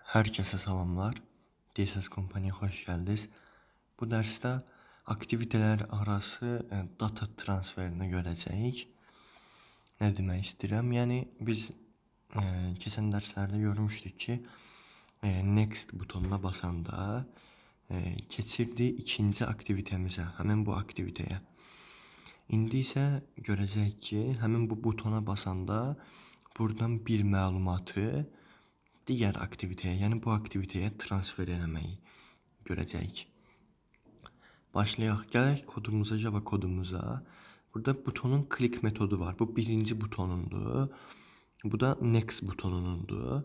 Herkese salamlar. DSS Company'ye xoş gəldiniz. Bu dərsdə aktivitelər arası data transferini görəcəyik. Nə demək istəyirəm? Yəni biz keçən dərslərdə görmüşdük ki, next butonuna basanda keçirdi ikinci aktivitemizə, həmin bu aktivitəyə. İndi isə görəcəyik ki, həmin bu butona basanda buradan bir məlumatı digər aktivitəyə, yəni bu aktivitəyə transfer eləməyi görəcəyik. Başlayaq. Gələk kodumuza, Java kodumuza. Burada butonun click metodu var. Bu birinci butonundur. Bu da next butonunundur.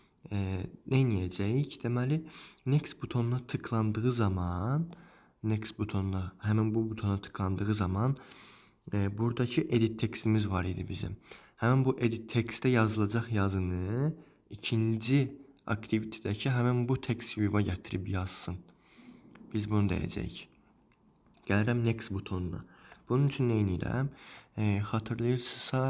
Nə edəcəyik? Deməli, next butonuna tıklandığı zaman, həmin bu butona tıklandığı zaman buradakı edit tekstimiz var idi bizim. Həmin bu edit tekstdə yazılacaq yazını ikinci aktivitədəki həmin bu text view-a gətirib yazsın. Biz bunu deyəcəyik. Gəlirəm next butonuna. Bunun üçün nə edirəm? Xatırlayırsınızsa,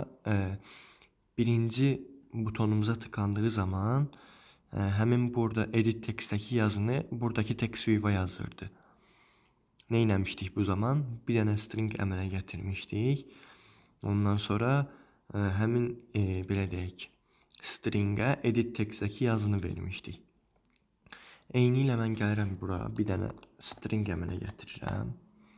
birinci butonumuza tıklandığı zaman həmin burada edit tekstdəki yazını buradakı text view-a yazırdı. Nə eləmişdik bu zaman? Bir dənə string əmələ gətirmişdik. Ondan sonra həmin belə deyək, stringə edit tekstdəki yazını vermişdik. Eyni ilə mən gəlirəm bura, bir dənə string əmələ gətirirəm.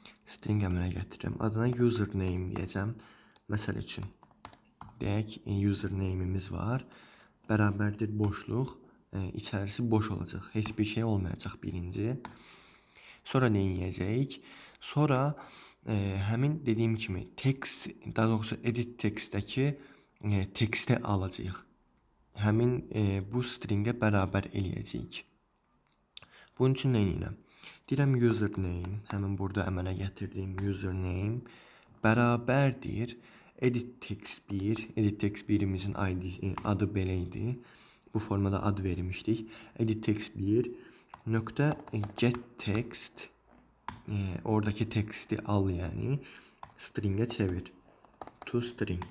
Adına username deyəcəm. Məsəl üçün, deyək, username'imiz var. Bərabərdir boşluq, içərisi boş olacaq. Heç bir şey olmayacaq birinci. Sonra nə edəcəyik? Sonra həmin dediyim kimi text, daha doğrusu edit tekstdəki teksti alacağıq. Həmin bu stringə bərabər eləyəcəyik. Bunun üçün nə edirəm? Deyirəm username, həmin burada əmələ gətirdiyim username bərabərdir edit text 1. Edit text 1'imizin adı belə idi. Bu formada ad vermişdik. Edit text 1 nöqtə get text, oradakı teksti al, yəni stringə çevir. To string.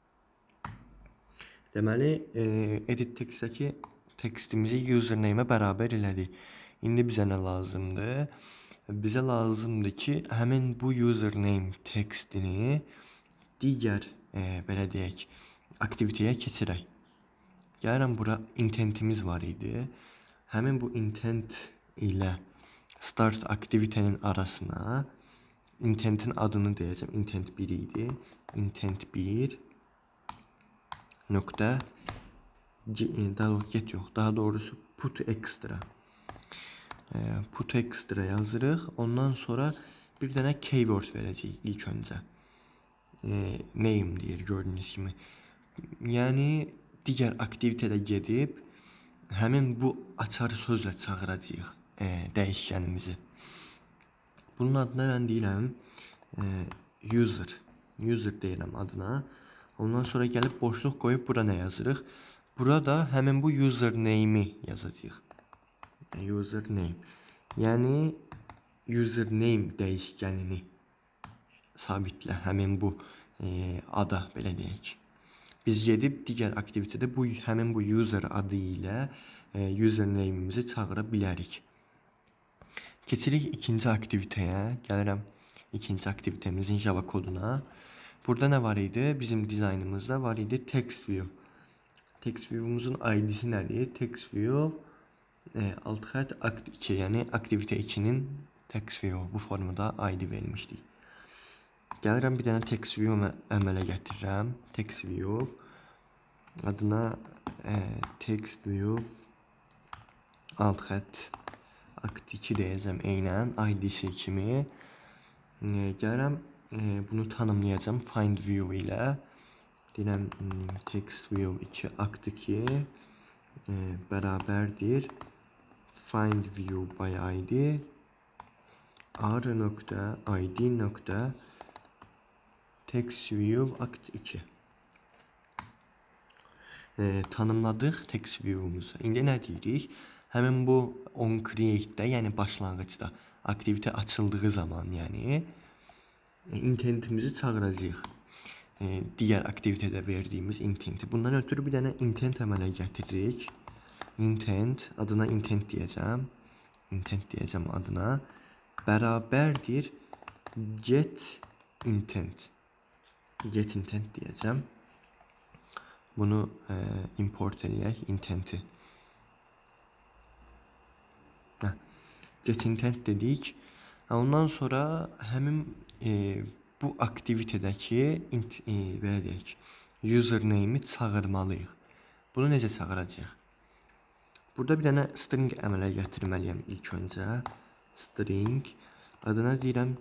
Deməli, edit tekstdəki tekstimizi username'ə bərabər elədik. İndi bizə nə lazımdır? Bizə lazımdır ki, həmin bu username tekstini digər, belə deyək, aktivitəyə keçirək. Gəlirəm, bura intentimiz var idi. Həmin bu intent ilə start aktivitenin arasına intentin adını deyəcəm. Intent 1 idi. Intent 1 nöqtə daha doğrusu put extra. Put extra yazırıq. Ondan sonra bir dənə keyword verəcəyik ilk öncə. Name deyir, gördüyünüz kimi. Yəni digər aktivitədə gedib həmin bu açar sözlə çağıracağıq dəyişkənimizi. Bunun adına mən deyirəm user. User deyirəm adına. Ondan sonra gəlib boşluq qoyub bura nə yazırıq? Burada həmin bu username'i yazacağıq. Username. Yəni username dəyişkənini sabitlə həmin bu ada, belə deyək. Biz gedib digər aktivitədə həmin bu user adı ilə username'imizi çağıra bilərik. Keçirik ikinci aktivitəyə. Gəlirəm ikinci aktivitəmizin Java koduna. Burada nə var idi? Bizim dizaynımızda var idi text view. Text view'umuzun id'si nədir? Text view alt xətt act 2, yəni aktivitə 2-nin text view. Bu formada id vermişdik. Gəlirəm bir dənə text view əmələ gətirirəm. Text view adına text view alt xətt act 2 deyəcəm eynən id'si kimi. Gəlirəm bunu tanımlayacağım find view ilə. Deyirəm text view 2 act 2 bərabərdir find view by id r.id. Text view act 2. Tanımladıq text view'umuzu. İndi nə deyirik? Həmin bu on create'də, yəni başlanğıcda aktivitə açıldığı zaman, yəni intentimizi çağıracağıq. Digər aktivitədə verdiyimiz intenti. Bundan ötürü bir dənə intent əmələ gətiririk. intent, adına intent diyeceğim. Intent diyeceğim adına. Beraberdir get intent. Get intent diyeceğim. Bunu import eləyək intenti. Get intent dedik. Ondan sonra həmin bu aktivitədəki belə deyək, username-i çağırmalıyıq. Bunu necə çağıracağıq? Burada bir dənə string əmələ gətirməliyəm ilk öncə. String adına deyirəm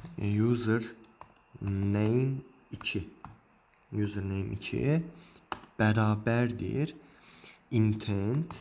username 2. Username 2 bərabərdir intent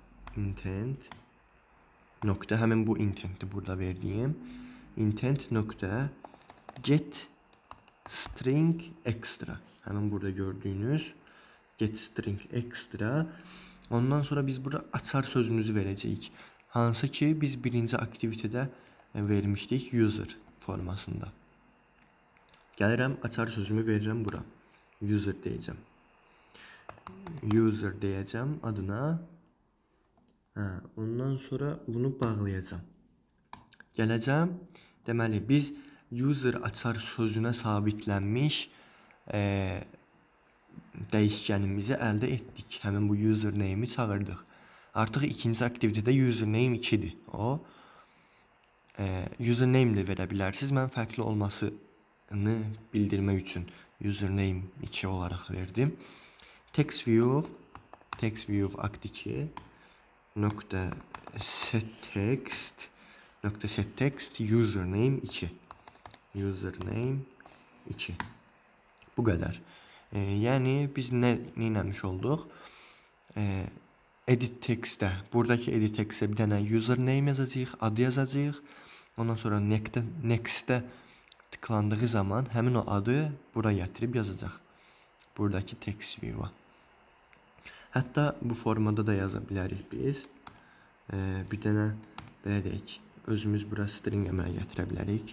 nokta, həmin bu intenti burada verdiyim intent nokta get string extra, həmin burada gördüyünüz get string extra. Ondan sonra biz burada açar sözümüzü verəcəyik. Hansı ki biz birinci aktivitədə vermişdik user formasında. Gəlirəm açar sözümü verirəm bura. User deyəcəm. User deyəcəm adına. Ondan sonra bunu bağlayacağım. Gələcəm. Deməli biz user açar sözünə sabitlənmiş dəyişkənimizi əldə etdik. Həmin bu username-i çağırdıq. Artıq ikinci aktivitədə username 2-dir. O username də verə bilərsiniz. Mən fərqli olmasını bildirmək üçün username 2 olaraq verdim. Text view act2 nokta set text username 2. Username 2. Bu qədər. Yəni biz nə etmiş olduq? Edit text'də, buradakı edit text'ə bir dənə username yazacağıq, adı yazacağıq. Ondan sonra next'də tıklandığı zaman həmin o adı bura gətirib yazacaq. Buradakı text view-a. Hətta bu formada da yaza bilərik biz. Bir dənə belə deyək, özümüz bura string əmələ gətirə bilərik.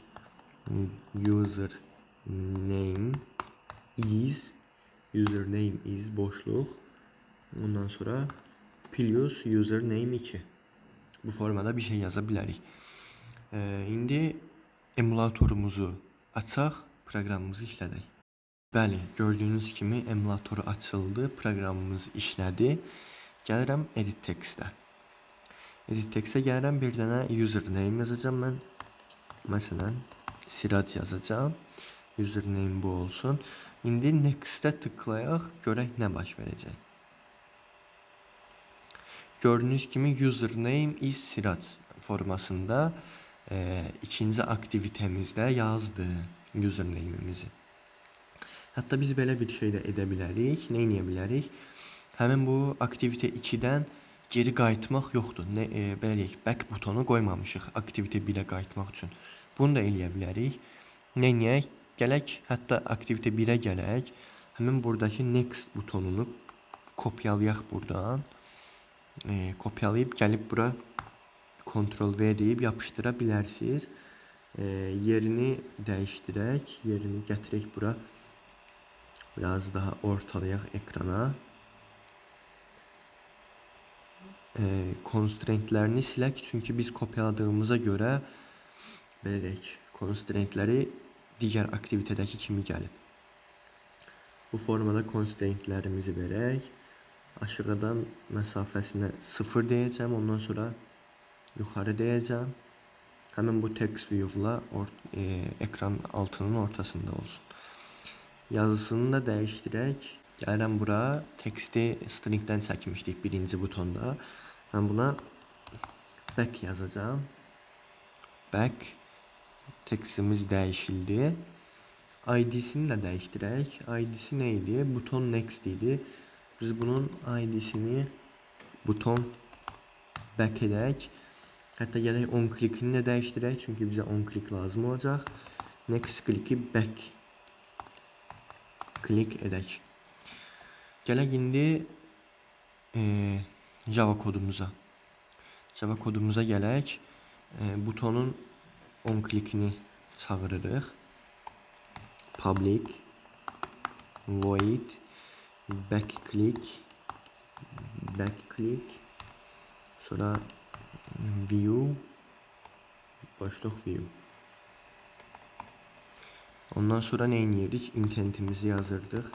Username is boşluq. Ondan sonra plus username 2. Bu formada bir şey yaza bilərik. İndi emulatorumuzu açaq, proqramımızı işlədək. Bəli, gördüyünüz kimi emulatoru açıldı, proqramımız işlədi. Gəlirəm edit text'ə. Edit text'ə gəlirəm, bir dənə username yazacağım mən. Məsələn, Sirac yazacağım. Username bu olsun. İndi next'ə tıklayaq, görək nə baş verəcək. Gördüyünüz kimi username is Sirac formasında ikinci aktivitemizdə yazdı username-imizi. Hətta biz belə bir şey də edə bilərik. Nə edə bilərik? Həmin bu aktivite 2-dən geri qayıtmaq yoxdur. Belə deyək, back butonu qoymamışıq aktivite 1-ə qayıtmaq üçün. Bunu da eləyə bilərik. Nə edək? Gələk, hətta aktivite 1-ə gələk. Həmin buradakı next butonunu kopyalayaq buradan. Kopyalayıb gəlib bura Ctrl V deyib yapışdıra bilərsiniz. Yerini dəyişdirək. Yerini gətirək bura. Biraz daha ortalayaq ekrana. Constraintlərini silək. Çünki biz kopyaladığımıza görə belə deyək, constraintləri digər aktivitədəki kimi gəlib. Bu formada constraintlərimizi verək. Aşağıdan məsafəsinə 0 deyəcəm. Ondan sonra yuxarı deyəcəm. Həmin bu text view-la ekran altının ortasında olsun. Yazısını da dəyişdirək. Gəlirəm bura. Texti stringdən çəkmişdik birinci butonda. Mən buna back yazacağım. Back. Textimiz dəyişildi. ID-sini də dəyişdirək. ID-si nə idi? Buton next idi. Biz bunun ID-sini buton back edək. Hətta gələk on clickini də dəyişdirək. Çünki bizə on click lazım olacaq. Next click'i back click edək. Gələk indi Java kodumuza. Java kodumuza gələk. Butonun on clickini çağırırıq. Public void back click Sonra view, boşluq view. Ondan sonra nə edirdik? Intentimizi yazırdıq.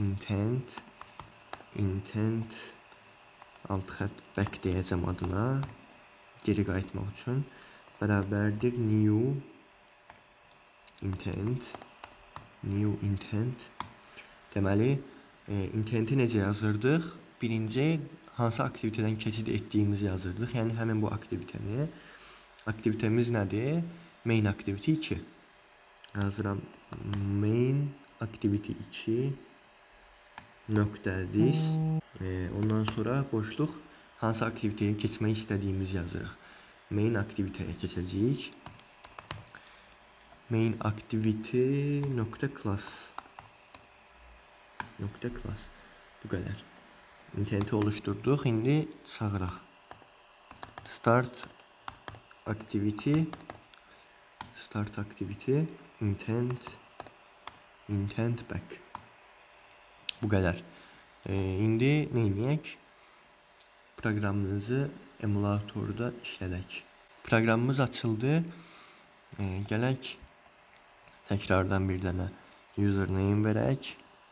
Intent alt xətt back deyəcəm adına. Geri qayıtmaq üçün. Bərabərdir new intent. Deməli, intenti necə yazırdıq? Birinci, hansı aktivitədən keçid etdiyimizi yazırdıq. Yəni, həmin bu aktivitəni. Aktivitəmiz nədir? Main activity 2. Yazıram main activity 2 nöqtədiz. Ondan sonra boşluq hansı aktivitəyə keçmək istədiyimizi yazırıq. Main aktivitəyə keçəcəyik. Main activity nöqtə class. Bu qədər. Intenti oluşturduq. İndi çağıraq. Start activity intent back. Bu qədər. İndi nə edək? Proqramımızı emulatorda işlədək. Proqramımız açıldı. Gələk təkrardan bir dənə username verək.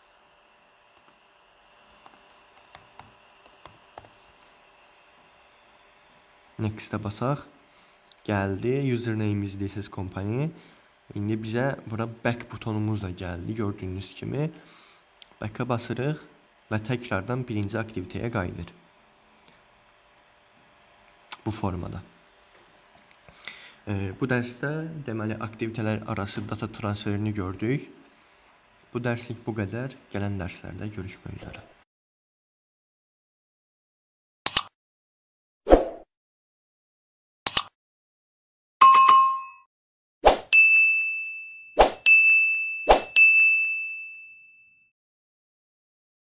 Next-ə basaq. Gəldi. Username is this company. İndi bizə bura back butonumuz da gəldi. Gördüyünüz kimi. Back-a basırıq və təkrardan birinci aktivitəyə qayıdır. Bu formada. Bu dərsdə deməli aktivitələr arası data transferini gördük. Bu dərslik bu qədər. Gələn dərslərdə görüşmək üzrə.